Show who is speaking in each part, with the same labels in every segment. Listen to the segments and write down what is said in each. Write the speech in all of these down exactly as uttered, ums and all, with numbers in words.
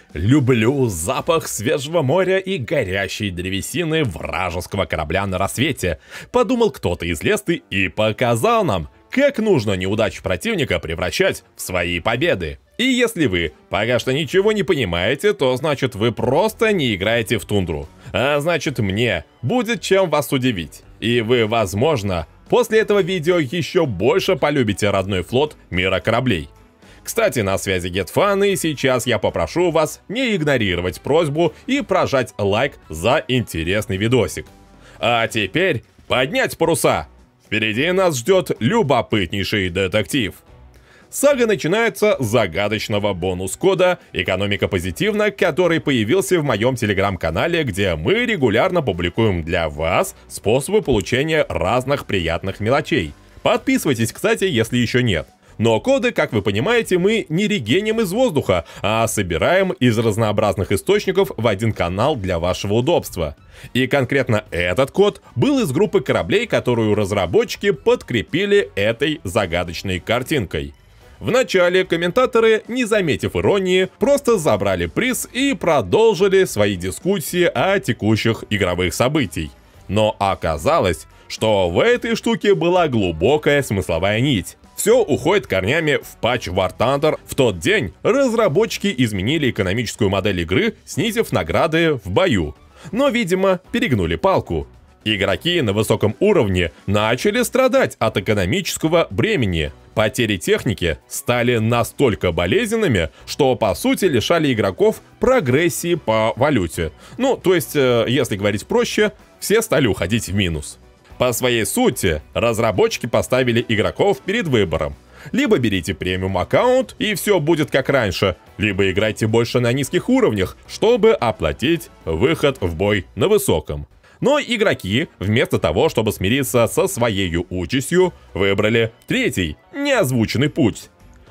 Speaker 1: Люблю запах свежего моря и горящей древесины вражеского корабля на рассвете. Подумал кто-то из Лесты и показал нам, как нужно неудачи противника превращать в свои победы. И если вы пока что ничего не понимаете, то значит вы просто не играете в тундру. А значит мне будет чем вас удивить. И вы, возможно, после этого видео еще больше полюбите родной флот мира кораблей. Кстати, на связи GetFun, и сейчас я попрошу вас не игнорировать просьбу и прожать лайк за интересный видосик. А теперь поднять паруса! Впереди нас ждет любопытнейший детектив. Сага начинается с загадочного бонус-кода «Экономика позитивна», который появился в моем телеграм-канале, где мы регулярно публикуем для вас способы получения разных приятных мелочей. Подписывайтесь, кстати, если еще нет. Но коды, как вы понимаете, мы не регеним из воздуха, а собираем из разнообразных источников в один канал для вашего удобства. И конкретно этот код был из группы кораблей, которую разработчики подкрепили этой загадочной картинкой. Вначале комментаторы, не заметив иронии, просто забрали приз и продолжили свои дискуссии о текущих игровых событиях. Но оказалось, что в этой штуке была глубокая смысловая нить. Все уходит корнями в патч War Thunder. В тот день разработчики изменили экономическую модель игры, снизив награды в бою. Но, видимо, перегнули палку. Игроки на высоком уровне начали страдать от экономического бремени. Потери техники стали настолько болезненными, что по сути лишали игроков прогрессии по валюте. Ну, то есть, э, если говорить проще, все стали уходить в минус. По своей сути, разработчики поставили игроков перед выбором. Либо берите премиум аккаунт и все будет как раньше, либо играйте больше на низких уровнях, чтобы оплатить выход в бой на высоком. Но игроки, вместо того, чтобы смириться со своей участью, выбрали третий, неозвученный путь.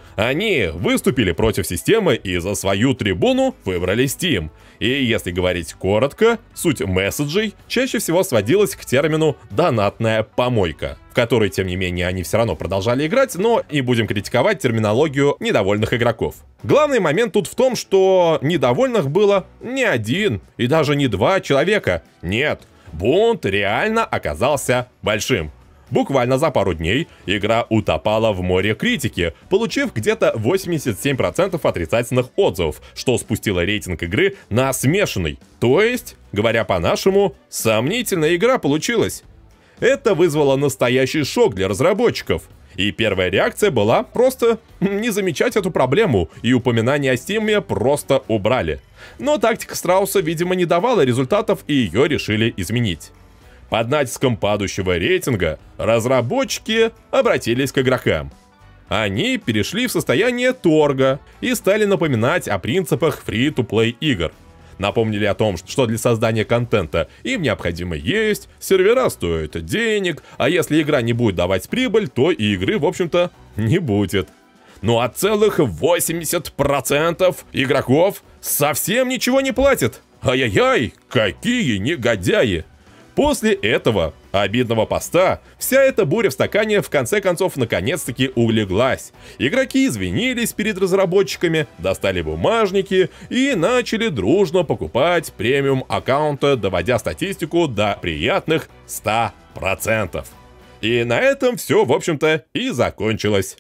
Speaker 1: Они выступили против системы и за свою трибуну выбрали Steam. И если говорить коротко, суть месседжей чаще всего сводилась к термину «донатная помойка», в который, тем не менее, они все равно продолжали играть, но и будем критиковать терминологию недовольных игроков. Главный момент тут в том, что недовольных было не один и даже не два человека. Нет, бунт реально оказался большим. Буквально за пару дней игра утопала в море критики, получив где-то восемьдесят семь процентов отрицательных отзывов, что спустило рейтинг игры на смешанный. То есть, говоря по-нашему, сомнительная игра получилась. Это вызвало настоящий шок для разработчиков. И первая реакция была просто не замечать эту проблему, и упоминание о Steam просто убрали. Но тактика Страуса, видимо, не давала результатов, и ее решили изменить. Под натиском падающего рейтинга разработчики обратились к игрокам. Они перешли в состояние торга и стали напоминать о принципах фри-то-плей игр. Напомнили о том, что для создания контента им необходимо есть, сервера стоят денег, а если игра не будет давать прибыль, то и игры, в общем-то, не будет. Ну а целых восемьдесят процентов игроков совсем ничего не платят. Ай-яй-яй, какие негодяи! После этого обидного поста вся эта буря в стакане в конце концов наконец-таки улеглась. Игроки извинились перед разработчиками, достали бумажники и начали дружно покупать премиум аккаунта, доводя статистику до приятных ста процентов. И на этом все, в общем-то, и закончилось.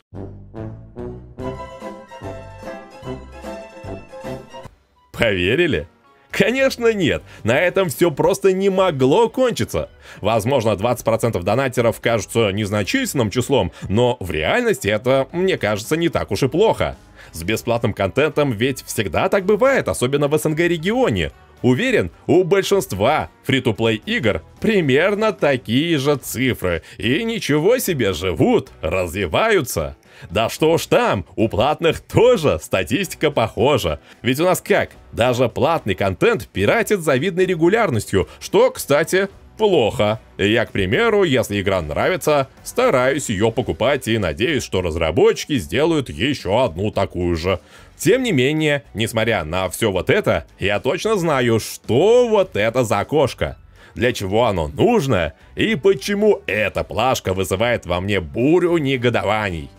Speaker 1: Поверили? Конечно нет, на этом все просто не могло кончиться. Возможно, двадцать процентов донатеров кажутся незначительным числом, но в реальности это, мне кажется, не так уж и плохо. С бесплатным контентом ведь всегда так бывает, особенно в СНГ регионе. Уверен, у большинства фри-то-плей игр примерно такие же цифры, и ничего себе живут, развиваются. Да что уж там, у платных тоже статистика похожа. Ведь у нас как, даже платный контент пиратит с завидной регулярностью, что, кстати, плохо. Я, к примеру, если игра нравится, стараюсь ее покупать и надеюсь, что разработчики сделают еще одну такую же. Тем не менее, несмотря на все вот это, я точно знаю, что вот это за окошко. Для чего оно нужно и почему эта плашка вызывает во мне бурю негодований.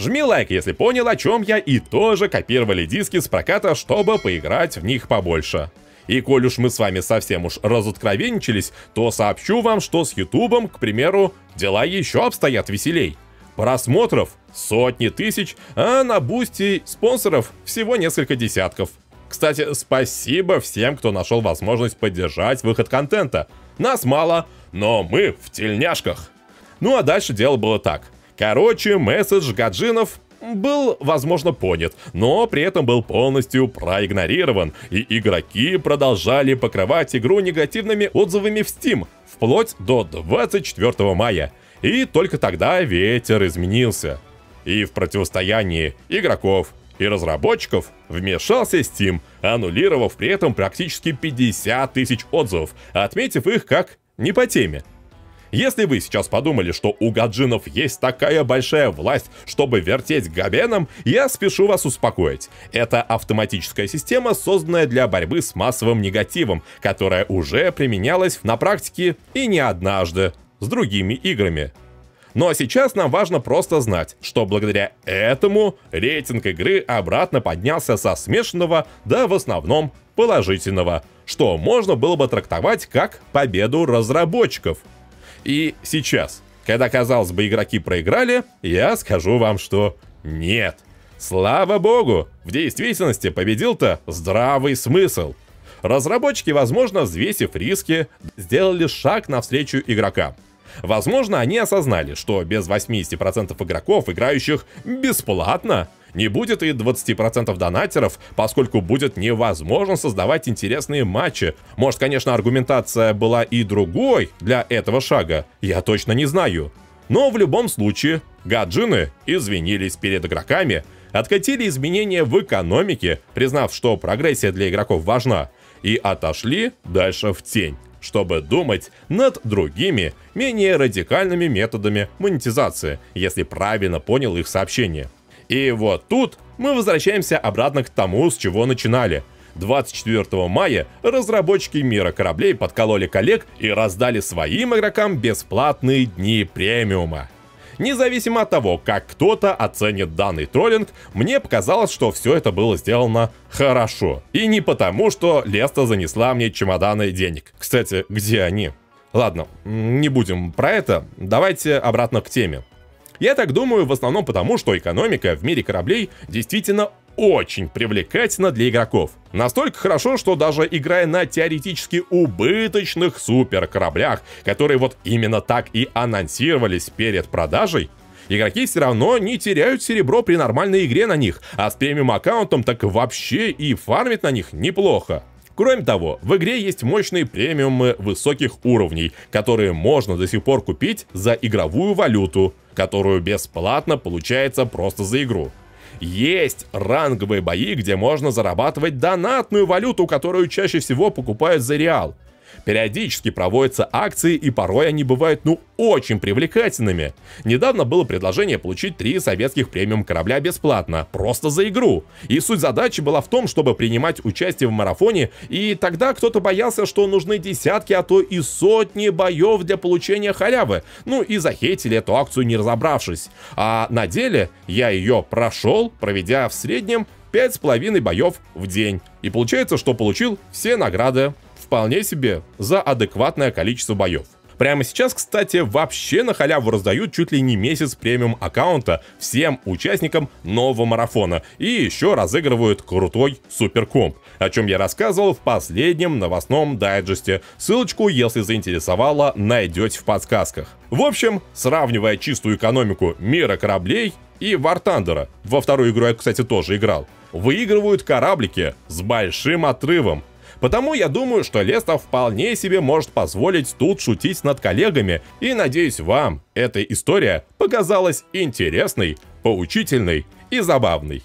Speaker 1: Жми лайк, если понял, о чем я, и тоже копировали диски с проката, чтобы поиграть в них побольше. И коль уж мы с вами совсем уж разоткровенничались, то сообщу вам, что с ютубом, к примеру, дела еще обстоят веселей. Просмотров сотни тысяч, а на бусти спонсоров всего несколько десятков. Кстати, спасибо всем, кто нашел возможность поддержать выход контента. Нас мало, но мы в тельняшках. Ну а дальше дело было так. Короче, месседж гаджинов был, возможно, понят, но при этом был полностью проигнорирован, и игроки продолжали покрывать игру негативными отзывами в Steam, вплоть до двадцать четвёртого мая. И только тогда ветер изменился. И в противостоянии игроков и разработчиков вмешался Steam, аннулировав при этом практически пятьдесят тысяч отзывов, отметив их как не по теме. Если вы сейчас подумали, что у гаджинов есть такая большая власть, чтобы вертеть габеном, я спешу вас успокоить. Это автоматическая система, созданная для борьбы с массовым негативом, которая уже применялась на практике и не однажды с другими играми. Но сейчас нам важно просто знать, что благодаря этому рейтинг игры обратно поднялся со смешанного до в основном положительного, что можно было бы трактовать как победу разработчиков. И сейчас, когда, казалось бы, игроки проиграли, я скажу вам, что нет. Слава богу, в действительности победил-то здравый смысл. Разработчики, возможно, взвесив риски, сделали шаг навстречу игрокам. Возможно, они осознали, что без восьмидесяти процентов игроков, играющих бесплатно, не будет и двадцати процентов донатеров, поскольку будет невозможно создавать интересные матчи. Может, конечно, аргументация была и другой для этого шага, я точно не знаю. Но в любом случае, гаджины извинились перед игроками, откатили изменения в экономике, признав, что прогрессия для игроков важна, и отошли дальше в тень, чтобы думать над другими, менее радикальными методами монетизации, если правильно понял их сообщение. И вот тут мы возвращаемся обратно к тому, с чего начинали. двадцать четвёртого мая разработчики Мира Кораблей подкололи коллег и раздали своим игрокам бесплатные дни премиума. Независимо от того, как кто-то оценит данный троллинг, мне показалось, что все это было сделано хорошо. И не потому, что Леста занесла мне чемоданы денег. Кстати, где они? Ладно, не будем про это, давайте обратно к теме. Я так думаю, в основном потому, что экономика в Мире Кораблей действительно очень привлекательна для игроков. Настолько хорошо, что даже играя на теоретически убыточных суперкораблях, которые вот именно так и анонсировались перед продажей, игроки все равно не теряют серебро при нормальной игре на них, а с премиум аккаунтом так вообще и фармить на них неплохо. Кроме того, в игре есть мощные премиумы высоких уровней, которые можно до сих пор купить за игровую валюту, которую бесплатно получается просто за игру. Есть ранговые бои, где можно зарабатывать донатную валюту, которую чаще всего покупают за реал. Периодически проводятся акции, и порой они бывают ну очень привлекательными. Недавно было предложение получить три советских премиум корабля бесплатно, просто за игру. И суть задачи была в том, чтобы принимать участие в марафоне, и тогда кто-то боялся, что нужны десятки, а то и сотни боев для получения халявы. Ну и захейтили эту акцию, не разобравшись. А на деле я ее прошел, проведя в среднем пять с половиной боев в день. И получается, что получил все награды. Вполне себе за адекватное количество боев. Прямо сейчас, кстати, вообще на халяву раздают чуть ли не месяц премиум аккаунта всем участникам нового марафона. И еще разыгрывают крутой суперкомп, о чем я рассказывал в последнем новостном дайджесте. Ссылочку, если заинтересовало, найдете в подсказках. В общем, сравнивая чистую экономику Мира Кораблей и War Thunder, во вторую игру я, кстати, тоже играл, выигрывают кораблики с большим отрывом. Потому я думаю, что Леста вполне себе может позволить тут шутить над коллегами, и надеюсь, вам эта история показалась интересной, поучительной и забавной.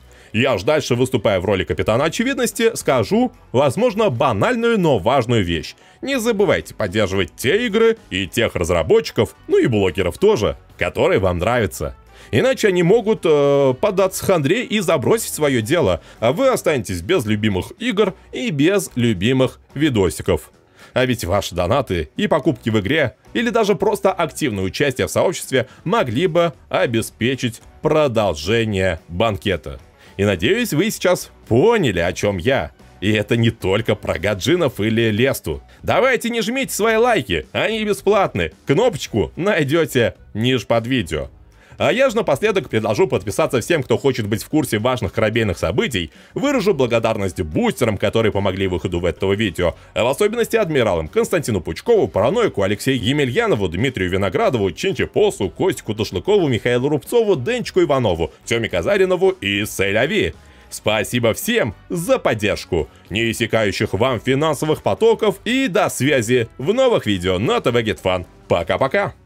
Speaker 1: Я ж дальше, выступая в роли капитана очевидности, скажу, возможно, банальную, но важную вещь. Не забывайте поддерживать те игры и тех разработчиков, ну и блогеров тоже, которые вам нравятся. Иначе они могут э, податься хандре и забросить свое дело, а вы останетесь без любимых игр и без любимых видосиков. А ведь ваши донаты и покупки в игре, или даже просто активное участие в сообществе могли бы обеспечить продолжение банкета. И надеюсь, вы сейчас поняли, о чем я. И это не только про гаджинов или лесту. Давайте не жмите свои лайки, они бесплатны. Кнопочку найдете ниже под видео. А я же напоследок предложу подписаться всем, кто хочет быть в курсе важных корабельных событий, выражу благодарность бустерам, которые помогли выходу в этого видео, а в особенности адмиралам Константину Пучкову, Параноику, Алексею Емельянову, Дмитрию Виноградову, Чинче Посу, Костику Тушлыкову, Михаилу Рубцову, Денчику Иванову, Тёме Казаринову и Селяви. Спасибо всем за поддержку, неиссякающих вам финансовых потоков и до связи в новых видео на ТВ Get Fun. Пока-пока!